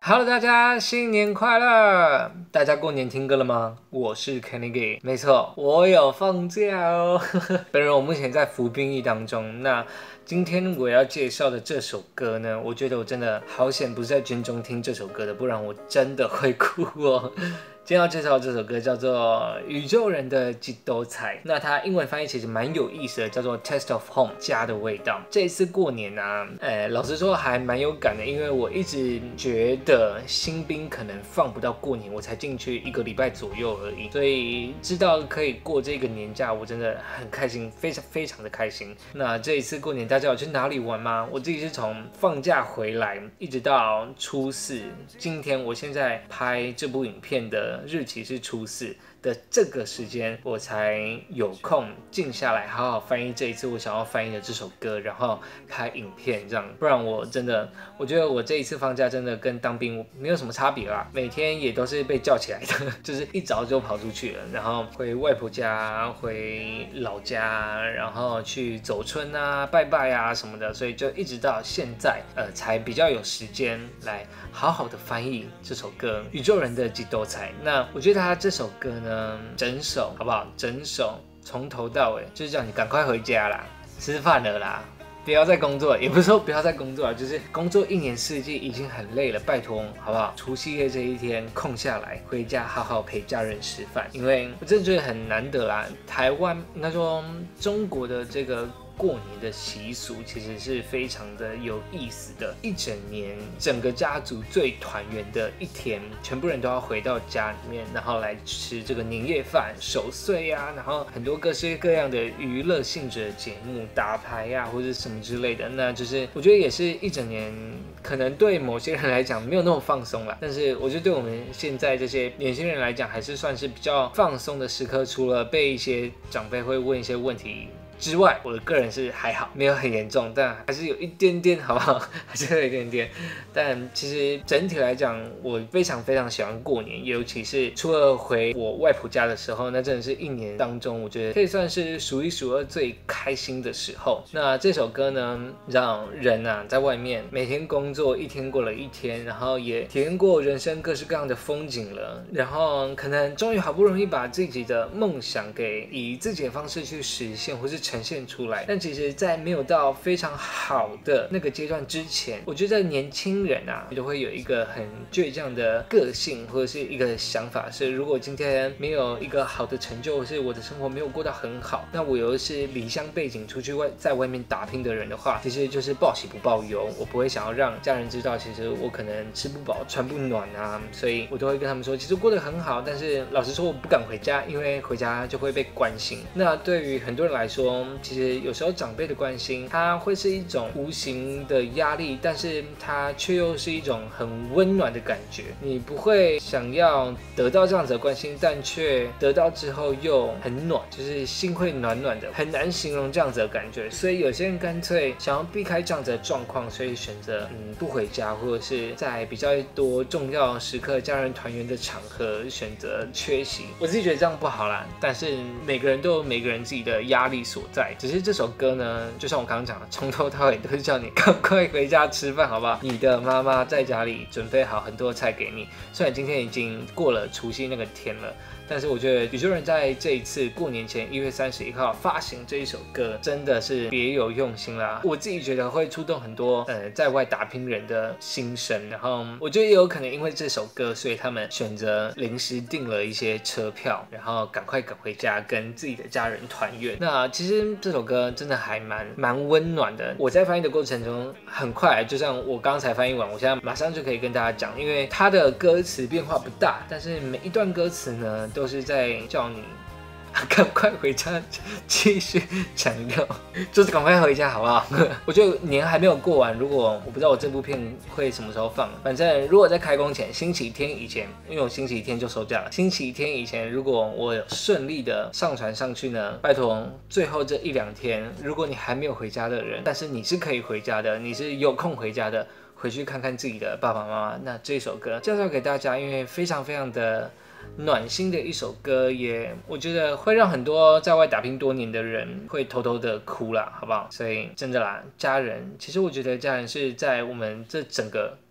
Hello， 大家新年快乐！大家过年听歌了吗？我是 Kenny， 没错，我有放假哦。本人我目前在服兵役当中。那今天我要介绍的这首歌呢，我觉得我真的好险不是在军中听这首歌的，不然我真的会哭哦。今天要介绍这首歌叫做宇宙人的一桌菜，那它英文翻译其实蛮有意思的，叫做 Taste of Home， 家的味道。这一次过年啊，老实说还蛮有感的，因为我一直觉得新兵可能放不到过年，我才进去1个礼拜左右而已，所以知道可以过这个年假，我真的很开心，非常的开心。那这一次过年大家有去哪里玩吗？我自己是从放假回来一直到初四，今天我现在拍这部影片的日期是初四的这个时间，我才有空静下来好好翻译这一次我想要翻译的这首歌，然后拍影片这样。不然我真的，我觉得我这一次放假真的跟当兵没有什么差别啦，每天也都是被叫起来的，就是一早就跑出去了，然后回外婆家，回老家，然后去走春啊、拜拜啊什么的，所以就一直到现在，才比较有时间来好好的翻译这首歌《宇宙人的一桌菜》。那我觉得他这首歌呢，整首好不好？整首从头到尾就是叫你赶快回家啦，吃饭了啦，不要再工作了，也不是说不要再工作了，就是工作1年4季已经很累了，拜托好不好？除夕夜这一天空下来，回家好好陪家人吃饭，因为我真的觉得很难得啦。台湾应该说中国的这个过年的习俗其实是非常的有意思的，一整年整个家族最团圆的一天，全部人都要回到家里面，然后来吃这个年夜饭、守岁啊，然后很多各式各样的娱乐性质的节目，打牌啊或者什么之类的。那就是我觉得也是一整年，可能对某些人来讲没有那么放松啦，但是我觉得对我们现在这些年轻人来讲，还是算是比较放松的时刻。除了被一些长辈会问一些问题之外，我的个人是还好，没有很严重，但还是有一点点，好不好？还是有一点点。但其实整体来讲，我非常喜欢过年，尤其是除了回我外婆家的时候，那真的是一年当中，我觉得可以算是数1数2最开心的时候。那这首歌呢，让人啊在外面每天工作一天过了一天，然后也体验过人生各式各样的风景了，然后可能终于好不容易把自己的梦想给以自己的方式去实现，或是呈现出来。但其实在没有到非常好的那个阶段之前，我觉得年轻人啊都会有一个很倔强的个性，或者是一个想法是，如果今天没有一个好的成就，或是我的生活没有过到很好，那我又是离乡背景出去在外面打拼的人的话，其实就是报喜不报忧。我不会想要让家人知道其实我可能吃不饱穿不暖啊，所以我都会跟他们说其实过得很好，但是老实说我不敢回家，因为回家就会被关心。那对于很多人来说，其实有时候长辈的关心，它会是一种无形的压力，但是它却又是一种很温暖的感觉。你不会想要得到这样子的关心，但却得到之后又很暖，就是心会暖暖的，很难形容这样子的感觉。所以有些人干脆想要避开这样子的状况，所以选择不回家，或者是在比较多重要时刻家人团圆的场合选择缺席。我自己觉得这样不好啦，但是每个人都有每个人自己的压力所在。只是这首歌呢，就像我刚刚讲的，从头到尾都是叫你赶快回家吃饭，好不好？你的妈妈在家里准备好很多菜给你。虽然今天已经过了除夕那个天了，但是我觉得宇宙人在这一次过年前1月31号发行这一首歌，真的是别有用心啦。我自己觉得会触动很多在外打拼人的心声，然后我觉得也有可能因为这首歌，所以他们选择临时订了一些车票，然后赶快赶回家跟自己的家人团圆。那其实这首歌真的还蛮温暖的。我在翻译的过程中，很快就像我刚才翻译完，我现在马上就可以跟大家讲，因为它的歌词变化不大，但是每一段歌词呢，都是在叫你赶快回家继续讲掉，就是赶快回家好不好？我觉得年还没有过完，如果我不知道我这部片会什么时候放，反正如果在开工前星期天以前，因为我星期天就收假了，星期天以前如果我有顺利的上传上去呢，拜托最后这1-2天，如果你还没有回家的人，但是你是可以回家的，你是有空回家的，回去看看自己的爸爸妈妈，那这首歌介绍给大家，因为非常的暖心的一首歌，也我觉得会让很多在外打拼多年的人会偷偷的哭啦，好不好？所以真的啦，家人，其实我觉得家人是在我们这整个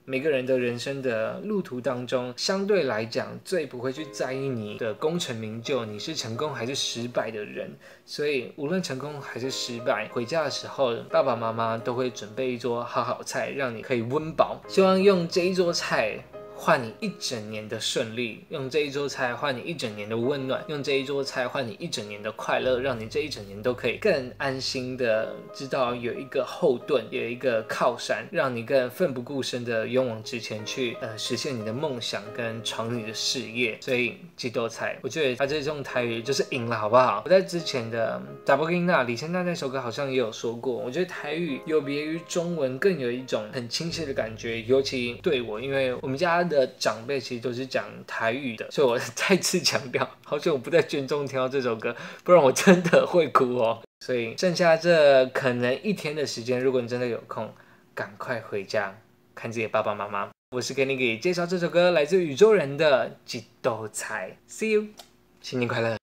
每个人的人生的路途当中，相对来讲最不会去在意你的功成名就，你是成功还是失败的人。所以无论成功还是失败，回家的时候爸爸妈妈都会准备一桌好好菜，让你可以温饱。希望用这一桌菜换你一整年的顺利，用这一桌菜换你一整年的温暖，用这一桌菜换你一整年的快乐，让你这一整年都可以更安心的知道有一个后盾，有一个靠山，让你更奋不顾身的勇往直前去实现你的梦想跟闯你的事业。所以这道菜我觉得这种台语就是赢了，好不好？我在之前的打波音娜李千娜那首歌好像也有说过，我觉得台语有别于中文更有一种很亲切的感觉，尤其对我，因为我们家的长辈其实都是讲台语的，所以我再次强调，好久我不在军中听到这首歌，不然我真的会哭哦。所以剩下这可能一天的时间，如果你真的有空，赶快回家看自己的爸爸妈妈。我是给你介绍这首歌，来自宇宙人的几道菜 ，See you， 新年快乐。